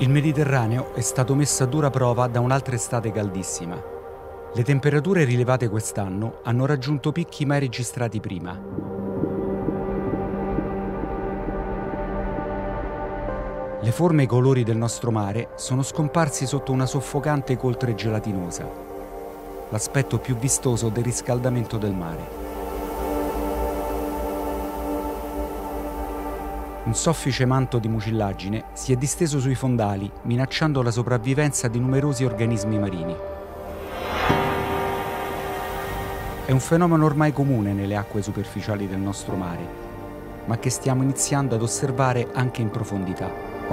Il Mediterraneo è stato messo a dura prova da un'altra estate caldissima. Le temperature rilevate quest'anno hanno raggiunto picchi mai registrati prima. Le forme e i colori del nostro mare sono scomparsi sotto una soffocante coltre gelatinosa, l'aspetto più vistoso del riscaldamento del mare. Un soffice manto di mucillagine si è disteso sui fondali, minacciando la sopravvivenza di numerosi organismi marini. È un fenomeno ormai comune nelle acque superficiali del nostro mare, ma che stiamo iniziando ad osservare anche in profondità.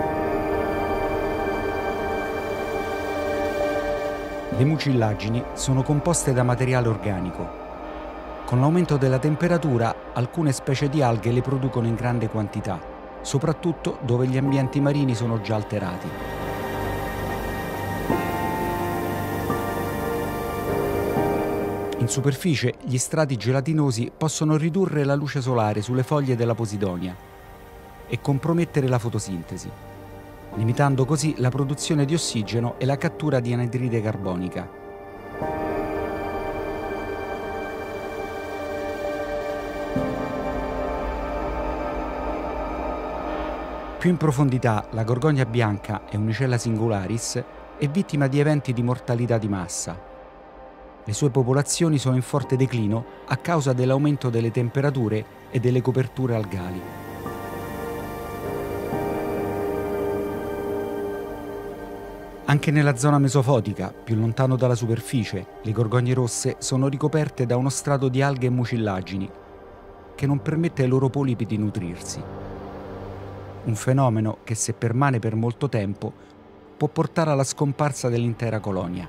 Le mucillagini sono composte da materiale organico. Con l'aumento della temperatura, alcune specie di alghe le producono in grande quantità, soprattutto dove gli ambienti marini sono già alterati. In superficie, gli strati gelatinosi possono ridurre la luce solare sulle foglie della posidonia e compromettere la fotosintesi, limitando così la produzione di ossigeno e la cattura di anidride carbonica. Più in profondità, la gorgogna bianca e Unicella singularis è vittima di eventi di mortalità di massa. Le sue popolazioni sono in forte declino a causa dell'aumento delle temperature e delle coperture algali. Anche nella zona mesofotica, più lontano dalla superficie, le gorgogne rosse sono ricoperte da uno strato di alghe e mucillagini che non permette ai loro polipi di nutrirsi. Un fenomeno che, se permane per molto tempo, può portare alla scomparsa dell'intera colonia.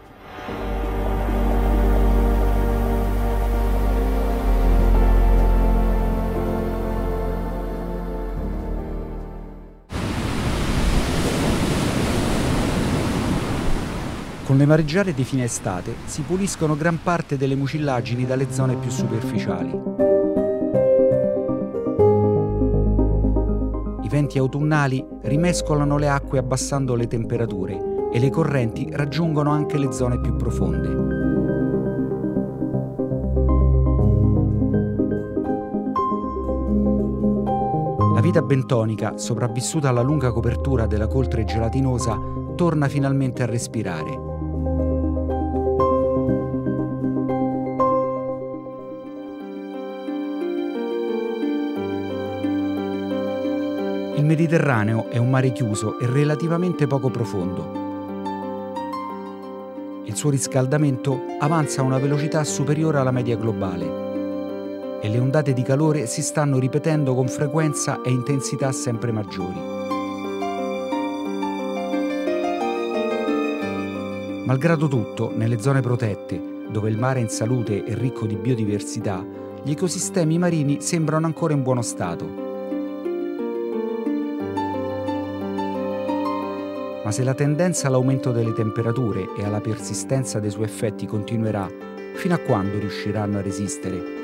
Con le mareggiate di fine estate si puliscono gran parte delle mucillagini dalle zone più superficiali. I venti autunnali rimescolano le acque abbassando le temperature e le correnti raggiungono anche le zone più profonde. La vita bentonica, sopravvissuta alla lunga copertura della coltre gelatinosa, torna finalmente a respirare. Il Mediterraneo è un mare chiuso e relativamente poco profondo. Il suo riscaldamento avanza a una velocità superiore alla media globale e le ondate di calore si stanno ripetendo con frequenza e intensità sempre maggiori. Malgrado tutto, nelle zone protette, dove il mare è in salute e ricco di biodiversità, gli ecosistemi marini sembrano ancora in buono stato. Ma se la tendenza all'aumento delle temperature e alla persistenza dei suoi effetti continuerà, fino a quando riusciranno a resistere?